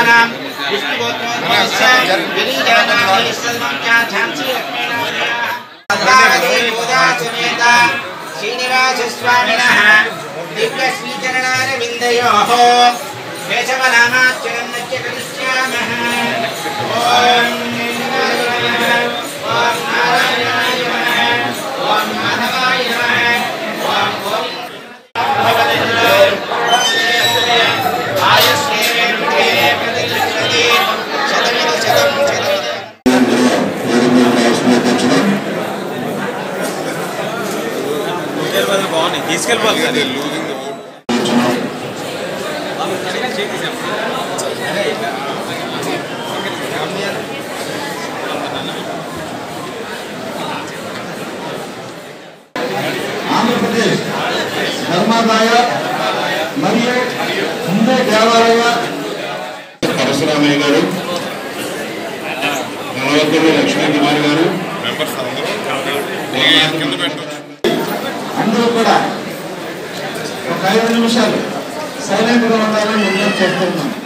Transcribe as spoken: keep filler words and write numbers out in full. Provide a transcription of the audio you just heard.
गोत्राणां विष्णुगोत्रोद्भवस्य गिरिजानां झांसी लक्ष्मीनारायण श्रीनिवासस्वामिनः दिव्य श्रीचरणारविन्दयोः केशवनामाच्यनं नत्य करिष्यामः। ओम ओम नारायणाय नमः ओम माधवाय नमः ओम आयुष्येवेन्द्रिये प्रतिष्ठति शतमिति शतं शतमिति బాగుంది తీసుకెళ్ళిపోవాలి కదా ఆంధ్రప్రదేశ్ ధర్మాదాయ మరియు ముందే దేవాలయ పరశురామయ్య గారు, నలవద్దూరి లక్ష్మీ కుమార్ గారు అందరూ కూడా ఒక ఐదు నిమిషాలు సైలెంట్గా ఉండాలని నిర్ణయం చేస్తున్నాం.